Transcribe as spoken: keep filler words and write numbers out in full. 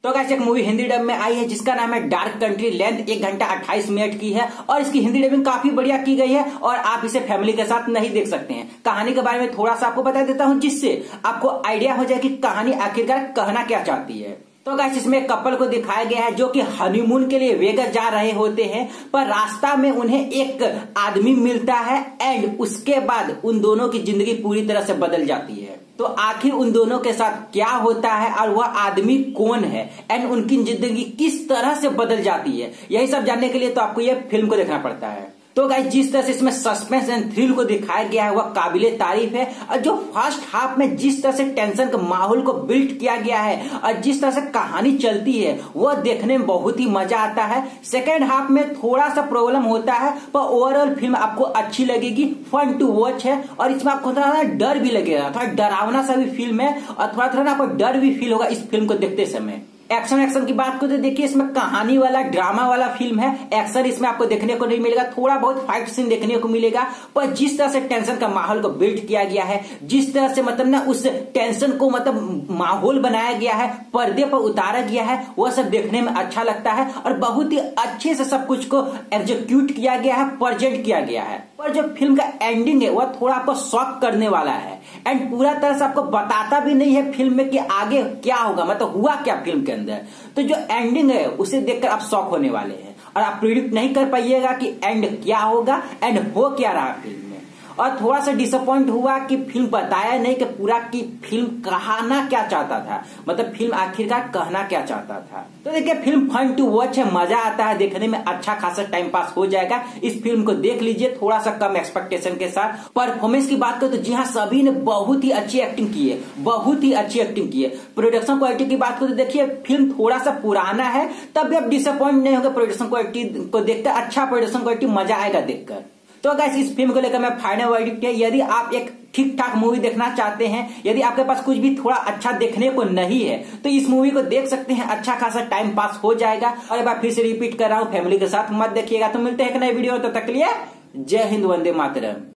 तो गाइस एक movie Hindi dub में आई है जिसका नाम है डार्क कंट्री। लेंथ एक घंटा अट्ठाईस मिनट की है और इसकी हिंदी डबिंग काफी बढ़िया की गई है और आप इसे फैमिली के साथ नहीं देख सकते हैं। कहानी के बारे में थोड़ा सा आपको बता देता हूं जिससे आपको आइडिया हो जाए कि कहानी आखिरकार कहना क्या चाहती है। तो गाइस इसमें कपल को दिखाया गया है जो कि हनीमून के लिए वेगास जा रहे होते हैं, पर रास्ता में उन्हें एक आदमी मिलता है एंड उसके बाद उन दोनों की जिंदगी पूरी तरह से बदल जाती है। तो आखिर उन दोनों के साथ क्या होता है और वह आदमी कौन है एंड उनकी जिंदगी किस तरह से बदल जाती है, यही सब जानने के लिए तो आपको यह फिल्म को देखना पड़ता है। तो गाइस जिस तरह से इसमें सस्पेंस एंड थ्रिल को दिखाया गया है वह काबिले तारीफ है और जो फर्स्ट हाफ में जिस तरह से टेंशन के माहौल को बिल्ड किया गया है और जिस तरह से कहानी चलती है वह देखने में बहुत ही मजा आता है। सेकेंड हाफ में थोड़ा सा प्रॉब्लम होता है पर ओवरऑल फिल्म आपको अच्छी लगेगी, फन टू वॉच है और इसमें आपको थोड़ा डर भी लगेगा, थोड़ा डरावना सा भी फिल्म है और थोड़ा थोड़ा आपको डर भी फील होगा इस फिल्म को देखते समय। एक्शन एक्शन की बात करें तो देखिए इसमें कहानी वाला ड्रामा वाला फिल्म है। एक्शन इसमें आपको देखने को नहीं मिलेगा, थोड़ा बहुत फाइट सीन देखने को मिलेगा, पर जिस तरह से टेंशन का माहौल को बिल्ड किया गया है, जिस तरह से मतलब ना उस टेंशन को मतलब माहौल बनाया गया है, पर्दे पर उतारा गया है, वह सब देखने में अच्छा लगता है और बहुत ही अच्छे से सब कुछ को एग्जीक्यूट किया गया है, प्रेजेंट किया गया है। पर जो फिल्म का एंडिंग है वह थोड़ा आपको शॉक करने वाला है एंड पूरा तरह से आपको बताता भी नहीं है फिल्म में कि आगे क्या होगा, मतलब हुआ क्या फिल्म के अंदर। तो जो एंडिंग है उसे देखकर आप शॉक होने वाले हैं और आप प्रिडिक्ट नहीं कर पाइएगा कि एंड क्या होगा एंड हो क्या रहा फिल्म में। और थोड़ा सा डिसअपॉइंट हुआ कि फिल्म बताया नहीं कि पूरा की फिल्म कहना क्या चाहता था, मतलब फिल्म आखिरकार कहना क्या चाहता था। तो देखिए फिल्म फन टू वॉच है, मजा आता है देखने में, अच्छा खासा टाइम पास हो जाएगा। इस फिल्म को देख लीजिए थोड़ा सा कम एक्सपेक्टेशन के साथ। परफॉर्मेंस की बात करें तो जी हाँ सभी ने बहुत ही अच्छी एक्टिंग की है, बहुत ही अच्छी एक्टिंग की है। प्रोडक्शन क्वालिटी की बात करें तो देखिए फिल्म थोड़ा सा पुराना है तब भी आप डिसअपॉइंट नहीं होगा प्रोडक्शन क्वालिटी को देखकर, अच्छा प्रोडक्शन क्वालिटी, मजा आएगा देखकर। तो गाइस इस फिल्म को लेकर मैं फाइनल वर्डिक्ट है, यदि आप एक ठीक ठाक मूवी देखना चाहते हैं, यदि आपके पास कुछ भी थोड़ा अच्छा देखने को नहीं है तो इस मूवी को देख सकते हैं, अच्छा खासा टाइम पास हो जाएगा। और एक बार फिर से रिपीट कर रहा हूं, फैमिली के साथ मत देखिएगा। तो मिलते हैं एक नए वीडियो, तब तक के लिए जय हिंद, वंदे मातरम।